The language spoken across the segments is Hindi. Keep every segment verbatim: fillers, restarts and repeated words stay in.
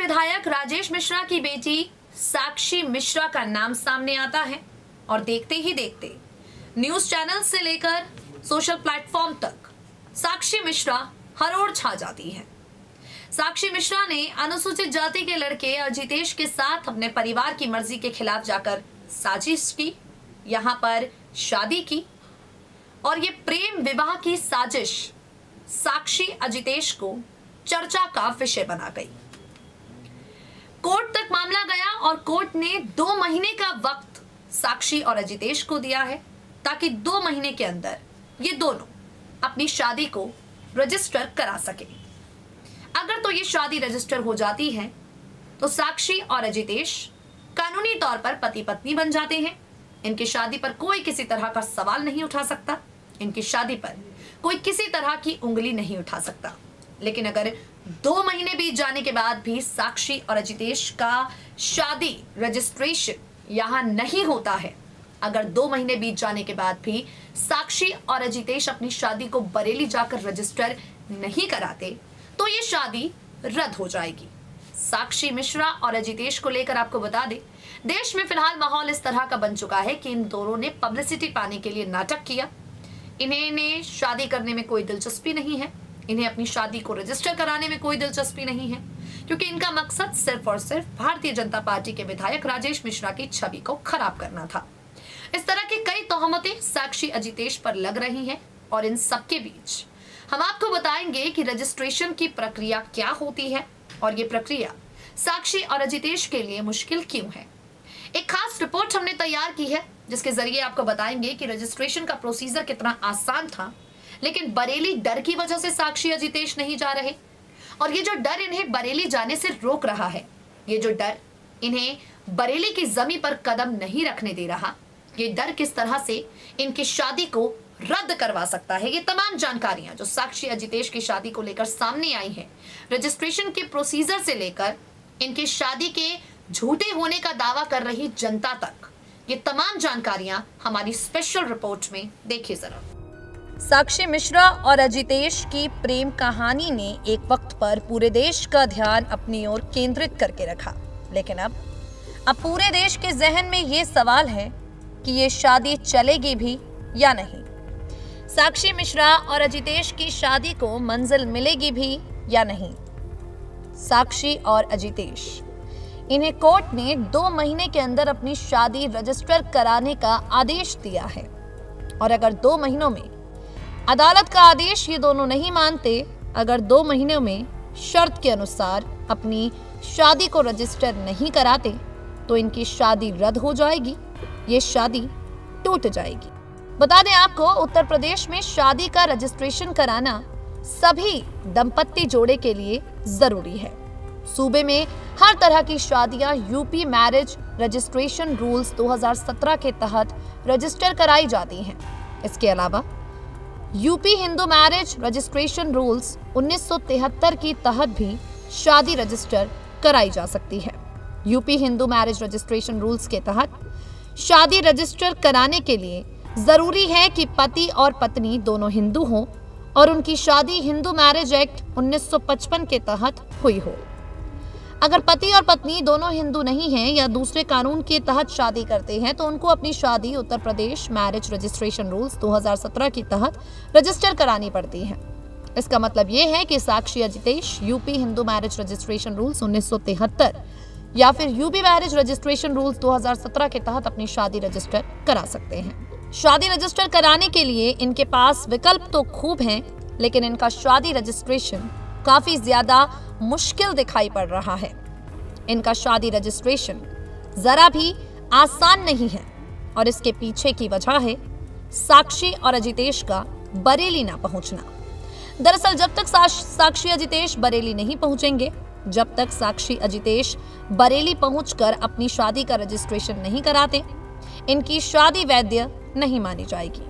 विधायक राजेश मिश्रा की बेटी साक्षी मिश्रा का नाम सामने आता है और देखते ही देखते न्यूज चैनल से लेकर सोशल प्लेटफॉर्म तक साक्षी मिश्रा हर ओर छा जाती है। साक्षी मिश्रा ने अनुसूचित जाति के लड़के अजितेश के साथ अपने परिवार की मर्जी के खिलाफ जाकर साजिश की, यहाँ पर शादी की और ये प्रेम विवाह की साजिश साक्षी अजितेश को चर्चा का विषय बना गई। कोर्ट तक मामला गया और कोर्ट ने दो महीने का वक्त साक्षी और अजितेश को दिया है ताकि दो महीने के अंदर ये दोनों अपनी शादी को रजिस्टर करा सके। अगर तो ये शादी रजिस्टर हो जाती है तो साक्षी और अजितेश कानूनी तौर पर पति पत्नी बन जाते हैं। इनकी शादी पर कोई किसी तरह का सवाल नहीं उठा सकता, इनकी शादी पर कोई किसी तरह की उंगली नहीं उठा सकता। लेकिन अगर दो महीने बीत जाने के बाद भी साक्षी और अजितेश का शादी रजिस्ट्रेशन यहां नहीं होता है, अगर दो महीने बीत जाने के बाद भी साक्षी और अजितेश अपनी शादी को बरेली जाकर रजिस्टर नहीं कराते तो ये शादी रद्द हो जाएगी। साक्षी मिश्रा और अजितेश को लेकर आपको बता दें, देश में फिलहाल माहौल इस तरह का बन चुका है कि इन दोनों ने पब्लिसिटी पाने के लिए नाटक किया। इन्हें ने शादी करने में कोई दिलचस्पी नहीं है, इन्हें अपनी शादी को रजिस्टर कराने में कोई दिलचस्पी नहीं है, क्योंकि इनका मकसद सिर्फ और सिर्फ भारतीय जनता पार्टी के विधायक राजेश मिश्रा की छवि को खराब करना था। इस तरह की कई तोहमतें साक्षी अजितेश पर लग रही हैं और इन सबके बीच हम आपको बताएंगे कि रजिस्ट्रेशन की प्रक्रिया क्या होती है और ये प्रक्रिया साक्षी और अजितेश के लिए मुश्किल क्यों है। एक खास रिपोर्ट हमने तैयार की है जिसके जरिए आपको बताएंगे कि रजिस्ट्रेशन का प्रोसीजर कितना आसान था, लेकिन बरेली डर की वजह से साक्षी अजितेश नहीं जा रहे और ये जो डर इन्हें बरेली जाने से रोक रहा है, ये जो डर इन्हें बरेली की जमीन पर कदम नहीं रखने दे रहा, ये डर किस तरह से इनकी शादी को रद्द करवा सकता है, ये तमाम जानकारियां जो साक्षी अजितेश की शादी को लेकर सामने आई हैं, रजिस्ट्रेशन के प्रोसीजर से लेकर इनकी शादी के झूठे होने का दावा कर रही जनता तक, ये तमाम जानकारियां हमारी स्पेशल रिपोर्ट में देखिए जरा। साक्षी मिश्रा और अजितेश की प्रेम कहानी ने एक वक्त पर पूरे देश का ध्यान अपनी ओर केंद्रित करके रखा, लेकिन अब अब पूरे देश के जहन में ये सवाल है कि ये शादी चलेगी भी या नहीं। साक्षी मिश्रा और अजितेश की शादी को मंजिल मिलेगी भी या नहीं। साक्षी और अजितेश, इन्हें कोर्ट ने दो महीने के अंदर अपनी शादी रजिस्टर कराने का आदेश दिया है और अगर दो महीनों में अदालत का आदेश ये दोनों नहीं मानते, अगर दो महीनों में शर्त के अनुसार अपनी शादी को रजिस्टर नहीं कराते तो इनकी शादी रद्द हो जाएगी, ये शादी टूट जाएगी। बता दें आपको, उत्तर प्रदेश में शादी का रजिस्ट्रेशन कराना सभी दंपत्ति जोड़े के लिए जरूरी है। सूबे में हर तरह की शादियां यूपी मैरिज रजिस्ट्रेशन रूल्स दो हज़ार सत्रह के तहत रजिस्टर कराई जाती हैं। इसके अलावा UP Hindu marriage registration rules उन्नीस सौ तिहत्तर की तहत भी शादी रजिस्टर कराई जा सकती है। UP Hindu marriage registration rules के तहत शादी रजिस्टर कराने के लिए जरूरी है कि पति और पत्नी दोनों हिंदू हों और उनकी शादी हिंदू मैरिज एक्ट उन्नीस सौ पचपन के तहत हुई हो। अगर पति और पत्नी दोनों हिंदू नहीं हैं या दूसरे कानून के तहत शादी करते हैं तो उनको अपनी शादी Uttar Pradesh marriage registration rules दो हज़ार सत्रह के तहत रजिस्टर करानी पड़ती है। इसका मतलब ये है कि Sakshi Ajitesh UP Hindu marriage registration rules उन्नीस सौ तिहत्तर या फिर यूपी मैरिज रजिस्ट्रेशन रूल्स दो हज़ार सत्रह के तहत अपनी शादी रजिस्टर करा सकते हैं। शादी रजिस्टर कराने के लिए इनके पास विकल्प तो खूब हैं, लेकिन इनका शादी रजिस्ट्रेशन काफी ज्यादा मुश्किल दिखाई पड़ रहा है। इनका शादी रजिस्ट्रेशन जरा भी आसान नहीं है और इसके पीछे की वजह है साक्षी और अजितेश का बरेली ना पहुंचना। दरअसल जब तक साक्षी अजितेश बरेली नहीं पहुंचेंगे, जब तक साक्षी अजितेश बरेली पहुंचकर अपनी शादी का रजिस्ट्रेशन नहीं कराते, इनकी शादी वैध नहीं मानी जाएगी।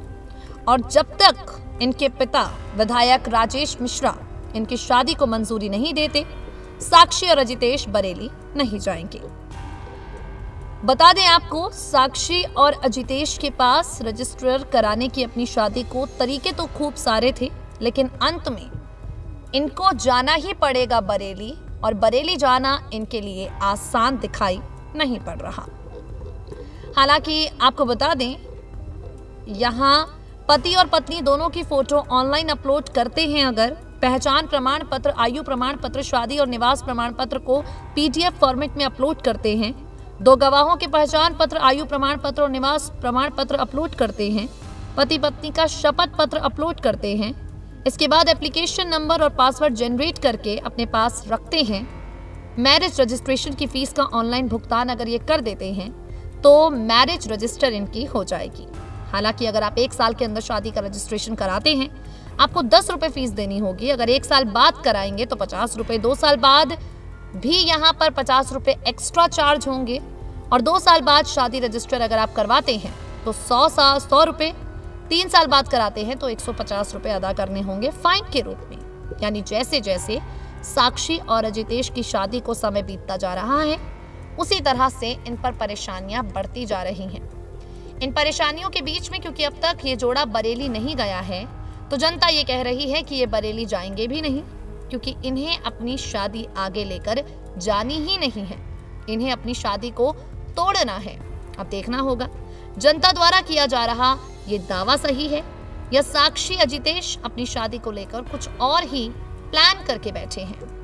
और जब तक इनके पिता विधायक राजेश मिश्रा इनकी शादी को मंजूरी नहीं देते, साक्षी और अजितेश बरेली नहीं जाएंगे। बता दें आपको, साक्षी और अजितेश के पास रजिस्टर कराने की अपनी शादी को तरीके तो खूब सारे थे, लेकिन अंत में इनको जाना ही पड़ेगा बरेली और बरेली जाना इनके लिए आसान दिखाई नहीं पड़ रहा। हालांकि आपको बता दें, यहाँ पति और पत्नी दोनों की फोटो ऑनलाइन अपलोड करते हैं अगर पहचान प्रमाण पत्र, आयु प्रमाण पत्र, शादी और निवास प्रमाण पत्र को पीडीएफ फॉर्मेट में अपलोड करते हैं, दो गवाहों के पहचान पत्र, आयु प्रमाण पत्र और निवास प्रमाण पत्र अपलोड करते हैं, पति पत्नी का शपथ पत्र अपलोड करते हैं, इसके बाद एप्लीकेशन नंबर और पासवर्ड जनरेट करके अपने पास रखते हैं, मैरिज रजिस्ट्रेशन की फीस का ऑनलाइन भुगतान अगर ये कर देते हैं तो मैरिज रजिस्टर इनकी हो जाएगी। हालांकि अगर आप एक साल के अंदर शादी का रजिस्ट्रेशन कराते हैं आपको दस रुपए फीस देनी होगी, अगर एक साल बाद कराएंगे तो पचास रुपए, दो साल बाद भी यहाँ पर पचास रुपए एक्स्ट्रा चार्ज होंगे और दो साल बाद शादी रजिस्टर अगर आप करवाते हैं तो सौ सा सौ रुपए, तीन साल बाद कराते हैं तो एक सौ पचास रुपए अदा करने होंगे फाइन के रूप में। यानी जैसे जैसे साक्षी और अजितेश की शादी को समय बीतता जा रहा है उसी तरह से इन पर परेशानियां बढ़ती जा रही हैं। इन परेशानियों के बीच में क्योंकि अब तक ये जोड़ा बरेली नहीं गया है तो जनता ये कह रही है कि ये बरेली जाएंगे भी नहीं, क्योंकि इन्हें अपनी शादी आगे लेकर जानी ही नहीं है, इन्हें अपनी शादी को तोड़ना है। अब देखना होगा जनता द्वारा किया जा रहा ये दावा सही है या साक्षी अजितेश अपनी शादी को लेकर कुछ और ही प्लान करके बैठे हैं।